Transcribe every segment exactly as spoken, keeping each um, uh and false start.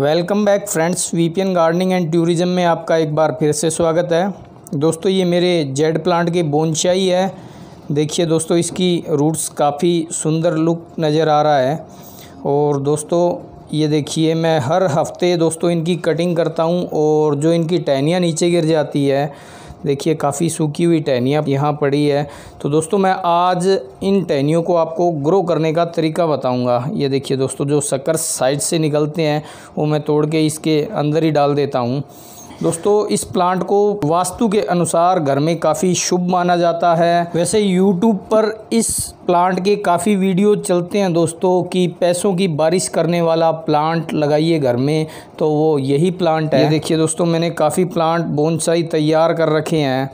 Welcome back friends, VPN gardening and tourism में आपका एक बार फिर से स्वागत है। दोस्तों ये मेरे जेड प्लांट के बोनसाई है। देखिए दोस्तों, इसकी रूट्स काफ़ी सुंदर लुक नज़र आ रहा है। और दोस्तों ये देखिए, मैं हर हफ्ते दोस्तों इनकी कटिंग करता हूं और जो इनकी टहनियाँ नीचे गिर जाती है, देखिए काफ़ी सूखी हुई टहनियाँ यहाँ पड़ी है। तो दोस्तों मैं आज इन टहनियों को आपको ग्रो करने का तरीका बताऊंगा। ये देखिए दोस्तों, जो शक्कर साइड से निकलते हैं वो मैं तोड़ के इसके अंदर ही डाल देता हूँ। दोस्तों इस प्लांट को वास्तु के अनुसार घर में काफ़ी शुभ माना जाता है। वैसे यूट्यूब पर इस प्लांट के काफ़ी वीडियो चलते हैं दोस्तों कि पैसों की बारिश करने वाला प्लांट लगाइए घर में, तो वो यही प्लांट है। ये देखिए दोस्तों, मैंने काफ़ी प्लांट बोनसाई तैयार कर रखे हैं,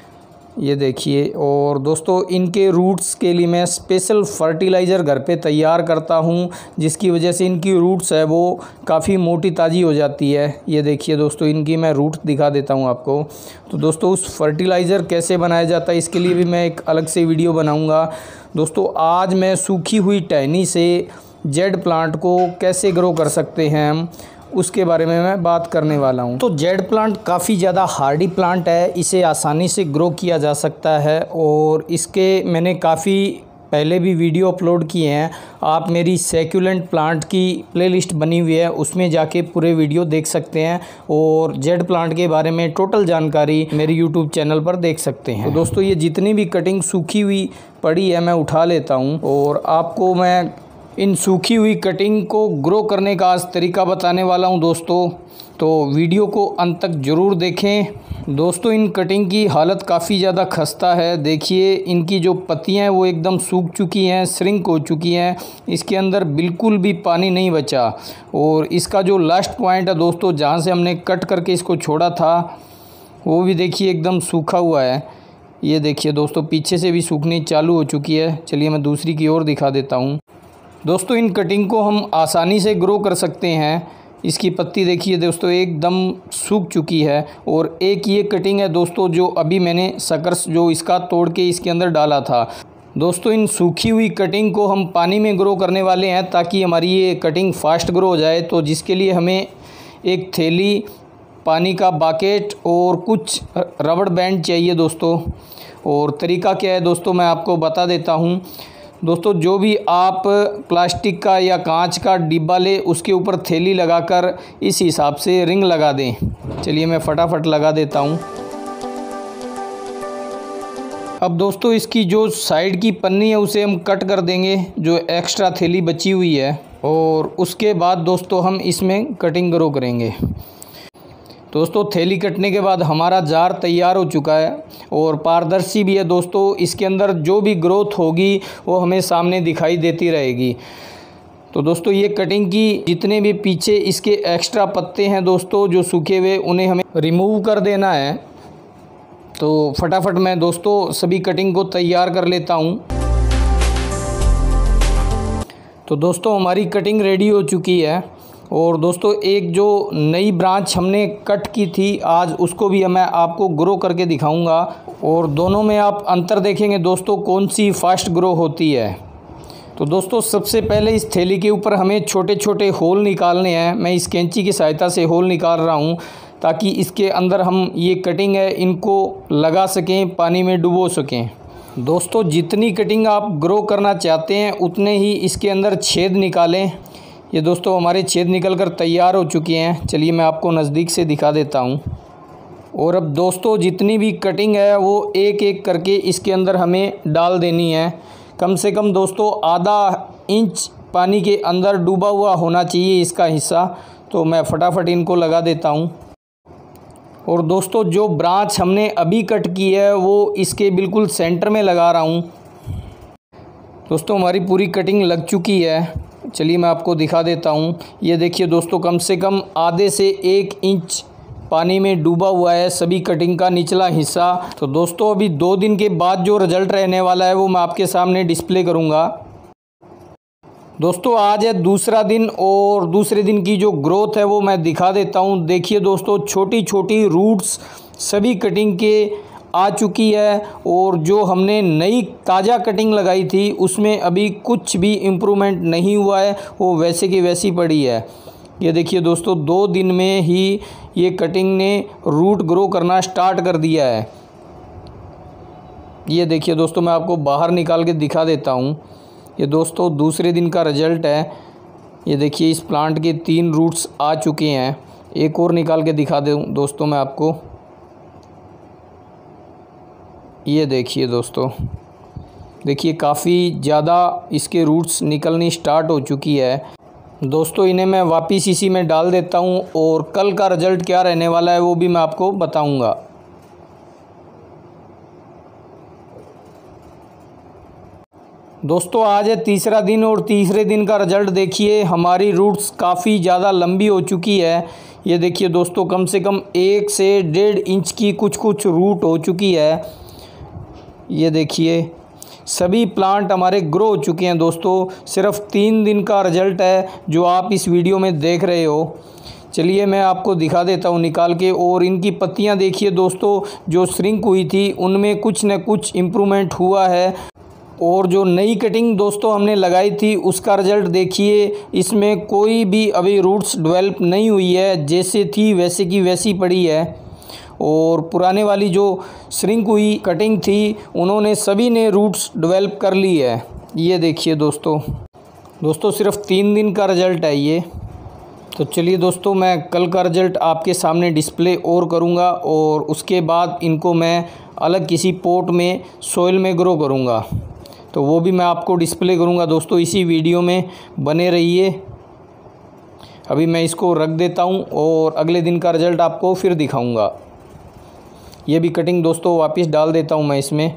ये देखिए। और दोस्तों इनके रूट्स के लिए मैं स्पेशल फर्टिलाइज़र घर पे तैयार करता हूँ, जिसकी वजह से इनकी रूट्स है वो काफ़ी मोटी ताज़ी हो जाती है। ये देखिए दोस्तों, इनकी मैं रूट्स दिखा देता हूँ आपको। तो दोस्तों उस फर्टिलाइज़र कैसे बनाया जाता है इसके लिए भी मैं एक अलग से वीडियो बनाऊँगा। दोस्तों आज मैं सूखी हुई टहनी से जेड प्लांट को कैसे ग्रो कर सकते हैं हम, उसके बारे में मैं बात करने वाला हूं। तो जेड प्लांट काफ़ी ज़्यादा हार्डी प्लांट है, इसे आसानी से ग्रो किया जा सकता है। और इसके मैंने काफ़ी पहले भी वीडियो अपलोड किए हैं, आप मेरी सैक्युलेंट प्लांट की प्लेलिस्ट बनी हुई है उसमें जाके पूरे वीडियो देख सकते हैं। और जेड प्लांट के बारे में टोटल जानकारी मेरे यूट्यूब चैनल पर देख सकते हैं। तो दोस्तों ये जितनी भी कटिंग सूखी हुई पड़ी है मैं उठा लेता हूँ और आपको मैं इन सूखी हुई कटिंग को ग्रो करने का आज तरीका बताने वाला हूं दोस्तों। तो वीडियो को अंत तक ज़रूर देखें। दोस्तों इन कटिंग की हालत काफ़ी ज़्यादा खस्ता है। देखिए इनकी जो पत्तियां हैं वो एकदम सूख चुकी हैं, श्रिंक हो चुकी हैं, इसके अंदर बिल्कुल भी पानी नहीं बचा। और इसका जो लास्ट पॉइंट है दोस्तों, जहां से हमने कट करके इसको छोड़ा था, वो भी देखिए एकदम सूखा हुआ है। ये देखिए दोस्तों, पीछे से भी सूखनी चालू हो चुकी है। चलिए मैं दूसरी की ओर दिखा देता हूँ। दोस्तों इन कटिंग को हम आसानी से ग्रो कर सकते हैं। इसकी पत्ती देखिए दोस्तों एकदम सूख चुकी है। और एक ये कटिंग है दोस्तों जो अभी मैंने शकर्स जो इसका तोड़ के इसके अंदर डाला था। दोस्तों इन सूखी हुई कटिंग को हम पानी में ग्रो करने वाले हैं ताकि हमारी ये कटिंग फास्ट ग्रो हो जाए। तो जिसके लिए हमें एक थैली, पानी का बाकेट और कुछ रबड़ बैंड चाहिए दोस्तों। और तरीका क्या है दोस्तों मैं आपको बता देता हूँ। दोस्तों जो भी आप प्लास्टिक का या कांच का डिब्बा ले, उसके ऊपर थैली लगाकर इस हिसाब से रिंग लगा दें। चलिए मैं फटाफट लगा देता हूं। अब दोस्तों इसकी जो साइड की पन्नी है उसे हम कट कर देंगे, जो एक्स्ट्रा थैली बची हुई है। और उसके बाद दोस्तों हम इसमें कटिंग ग्रो करेंगे। दोस्तों थैली कटने के बाद हमारा जार तैयार हो चुका है और पारदर्शी भी है दोस्तों। इसके अंदर जो भी ग्रोथ होगी वो हमें सामने दिखाई देती रहेगी। तो दोस्तों ये कटिंग की जितने भी पीछे इसके एक्स्ट्रा पत्ते हैं दोस्तों जो सूखे हुए, उन्हें हमें रिमूव कर देना है। तो फटाफट मैं दोस्तों सभी कटिंग को तैयार कर लेता हूँ। तो दोस्तों हमारी कटिंग रेडी हो चुकी है। और दोस्तों एक जो नई ब्रांच हमने कट की थी आज, उसको भी मैं आपको ग्रो करके दिखाऊंगा। और दोनों में आप अंतर देखेंगे दोस्तों कौन सी फास्ट ग्रो होती है। तो दोस्तों सबसे पहले इस थैली के ऊपर हमें छोटे छोटे होल निकालने हैं। मैं इस कैंची की सहायता से होल निकाल रहा हूं ताकि इसके अंदर हम ये कटिंग है इनको लगा सकें, पानी में डुबो सकें। दोस्तों जितनी कटिंग आप ग्रो करना चाहते हैं उतने ही इसके अंदर छेद निकालें। ये दोस्तों हमारे छेद निकल कर तैयार हो चुके हैं। चलिए मैं आपको नज़दीक से दिखा देता हूँ। और अब दोस्तों जितनी भी कटिंग है वो एक एक करके इसके अंदर हमें डाल देनी है। कम से कम दोस्तों आधा इंच पानी के अंदर डूबा हुआ होना चाहिए इसका हिस्सा। तो मैं फटाफट इनको लगा देता हूँ। और दोस्तों जो ब्रांच हमने अभी कट की है वो इसके बिल्कुल सेंटर में लगा रहा हूँ। दोस्तों हमारी पूरी कटिंग लग चुकी है। चलिए मैं आपको दिखा देता हूँ। ये देखिए दोस्तों कम से कम आधे से एक इंच पानी में डूबा हुआ है सभी कटिंग का निचला हिस्सा। तो दोस्तों अभी दो दिन के बाद जो रिजल्ट रहने वाला है वो मैं आपके सामने डिस्प्ले करूँगा। दोस्तों आज है दूसरा दिन और दूसरे दिन की जो ग्रोथ है वो मैं दिखा देता हूँ। देखिए दोस्तों छोटी छोटी रूट्स सभी कटिंग के आ चुकी है। और जो हमने नई ताज़ा कटिंग लगाई थी उसमें अभी कुछ भी इम्प्रूवमेंट नहीं हुआ है, वो वैसे की वैसी पड़ी है। ये देखिए दोस्तों, दो दिन में ही ये कटिंग ने रूट ग्रो करना स्टार्ट कर दिया है। ये देखिए दोस्तों, मैं आपको बाहर निकाल के दिखा देता हूँ। ये दोस्तों दूसरे दिन का रिजल्ट है। ये देखिए, इस प्लांट के तीन रूट्स आ चुके हैं। एक और निकाल के दिखा दूँ दोस्तों मैं आपको। ये देखिए दोस्तों, देखिए काफ़ी ज़्यादा इसके रूट्स निकलनी स्टार्ट हो चुकी है। दोस्तों इन्हें मैं वापस इसी में डाल देता हूँ और कल का रिज़ल्ट क्या रहने वाला है वो भी मैं आपको बताऊँगा। दोस्तों आज है तीसरा दिन और तीसरे दिन का रिज़ल्ट देखिए, हमारी रूट्स काफ़ी ज़्यादा लंबी हो चुकी है। ये देखिए दोस्तों, कम से कम एक से डेढ़ इंच की कुछ कुछ रूट हो चुकी है। ये देखिए, सभी प्लांट हमारे ग्रो हो चुके हैं दोस्तों। सिर्फ तीन दिन का रिज़ल्ट है जो आप इस वीडियो में देख रहे हो। चलिए मैं आपको दिखा देता हूँ निकाल के। और इनकी पत्तियाँ देखिए दोस्तों, जो श्रिंक हुई थी उनमें कुछ न कुछ इम्प्रूवमेंट हुआ है। और जो नई कटिंग दोस्तों हमने लगाई थी उसका रिज़ल्ट देखिए, इसमें कोई भी अभी रूट्स डेवलप नहीं हुई है, जैसे थी वैसे की वैसी पड़ी है। और पुराने वाली जो श्रिंक हुई कटिंग थी उन्होंने सभी ने रूट्स डेवलप कर ली है। ये देखिए दोस्तों दोस्तों सिर्फ तीन दिन का रिज़ल्ट है ये। तो चलिए दोस्तों, मैं कल का रिज़ल्ट आपके सामने डिस्प्ले और करूँगा और उसके बाद इनको मैं अलग किसी पॉट में सॉइल में ग्रो करूँगा, तो वो भी मैं आपको डिस्प्ले करूँगा दोस्तों। इसी वीडियो में बने रहिए। अभी मैं इसको रख देता हूँ और अगले दिन का रिज़ल्ट आपको फिर दिखाऊँगा। ये भी कटिंग दोस्तों वापस डाल देता हूँ मैं इसमें।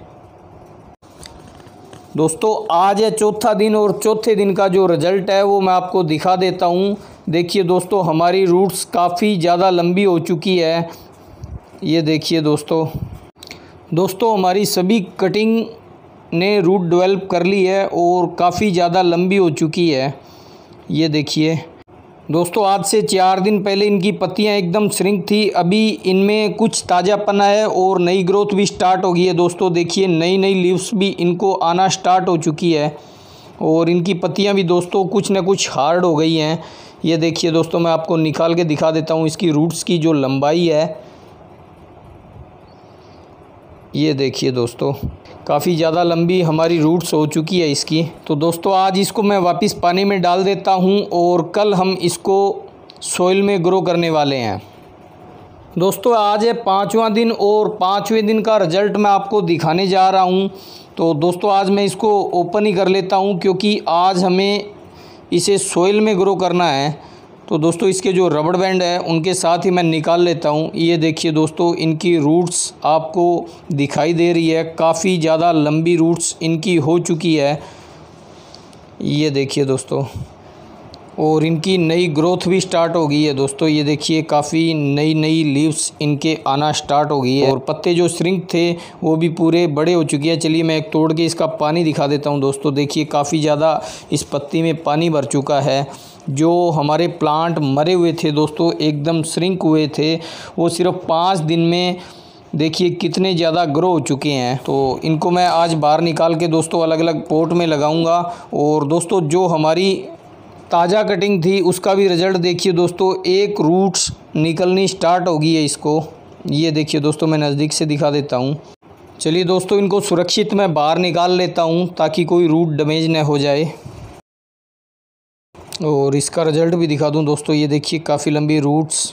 दोस्तों आज है चौथा दिन और चौथे दिन का जो रिज़ल्ट है वो मैं आपको दिखा देता हूँ। देखिए दोस्तों, हमारी रूट्स काफ़ी ज़्यादा लंबी हो चुकी है। ये देखिए दोस्तों दोस्तों हमारी सभी कटिंग ने रूट डेवलप कर ली है और काफ़ी ज़्यादा लंबी हो चुकी है। ये देखिए दोस्तों, आज से चार दिन पहले इनकी पत्तियां एकदम श्रिंक थी, अभी इनमें कुछ ताज़ापना है और नई ग्रोथ भी स्टार्ट हो गई है। दोस्तों देखिए, नई नई लीव्स भी इनको आना स्टार्ट हो चुकी है और इनकी पत्तियां भी दोस्तों कुछ न कुछ हार्ड हो गई हैं। ये देखिए दोस्तों, मैं आपको निकाल के दिखा देता हूँ इसकी रूट्स की जो लंबाई है। ये देखिए दोस्तों, काफ़ी ज़्यादा लंबी हमारी रूट्स हो चुकी है इसकी। तो दोस्तों आज इसको मैं वापस पानी में डाल देता हूँ और कल हम इसको सॉइल में ग्रो करने वाले हैं। दोस्तों आज है पाँचवां दिन और पाँचवें दिन का रिज़ल्ट मैं आपको दिखाने जा रहा हूँ। तो दोस्तों आज मैं इसको ओपन ही कर लेता हूँ क्योंकि आज हमें इसे सॉइल में ग्रो करना है। तो दोस्तों इसके जो रबड़ बैंड है उनके साथ ही मैं निकाल लेता हूँ। ये देखिए दोस्तों, इनकी रूट्स आपको दिखाई दे रही है, काफ़ी ज़्यादा लंबी रूट्स इनकी हो चुकी है। ये देखिए दोस्तों, और इनकी नई ग्रोथ भी स्टार्ट हो गई है दोस्तों। ये देखिए, काफ़ी नई नई लीव्स इनके आना स्टार्ट हो गई है और पत्ते जो श्रिंक थे वो भी पूरे बड़े हो चुके हैं। चलिए मैं एक तोड़ के इसका पानी दिखा देता हूँ दोस्तों। देखिए काफ़ी ज़्यादा इस पत्ती में पानी भर चुका है। जो हमारे प्लांट मरे हुए थे दोस्तों, एकदम श्रिंक हुए थे, वो सिर्फ पाँच दिन में देखिए कितने ज़्यादा ग्रो हो चुके हैं। तो इनको मैं आज बाहर निकाल के दोस्तों अलग अलग पॉट में लगाऊंगा। और दोस्तों जो हमारी ताज़ा कटिंग थी उसका भी रिज़ल्ट देखिए दोस्तों, एक रूट्स निकलनी स्टार्ट हो गई है इसको। ये देखिए दोस्तों, मैं नज़दीक से दिखा देता हूँ। चलिए दोस्तों, इनको सुरक्षित मैं बाहर निकाल लेता हूँ ताकि कोई रूट डैमेज न हो जाए। और इसका रिज़ल्ट भी दिखा दूं दोस्तों। ये देखिए काफ़ी लंबी रूट्स।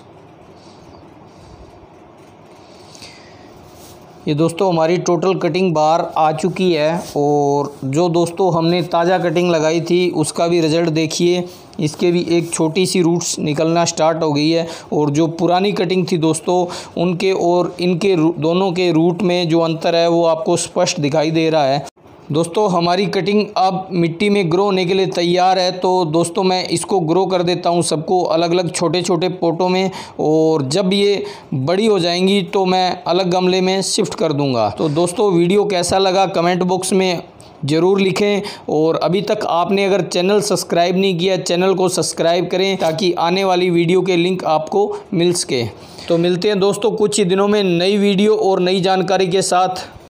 ये दोस्तों हमारी टोटल कटिंग बाहर आ चुकी है और जो दोस्तों हमने ताज़ा कटिंग लगाई थी उसका भी रिज़ल्ट देखिए, इसके भी एक छोटी सी रूट्स निकलना स्टार्ट हो गई है। और जो पुरानी कटिंग थी दोस्तों, उनके और इनके दोनों के रूट में जो अंतर है वो आपको स्पष्ट दिखाई दे रहा है। दोस्तों हमारी कटिंग अब मिट्टी में ग्रो होने के लिए तैयार है। तो दोस्तों मैं इसको ग्रो कर देता हूँ सबको अलग अलग छोटे छोटे पोटों में, और जब ये बड़ी हो जाएंगी तो मैं अलग गमले में शिफ्ट कर दूँगा। तो दोस्तों वीडियो कैसा लगा कमेंट बॉक्स में ज़रूर लिखें। और अभी तक आपने अगर चैनल सब्सक्राइब नहीं किया, चैनल को सब्सक्राइब करें ताकि आने वाली वीडियो के लिंक आपको मिल सके। तो मिलते हैं दोस्तों कुछ ही दिनों में नई वीडियो और नई जानकारी के साथ।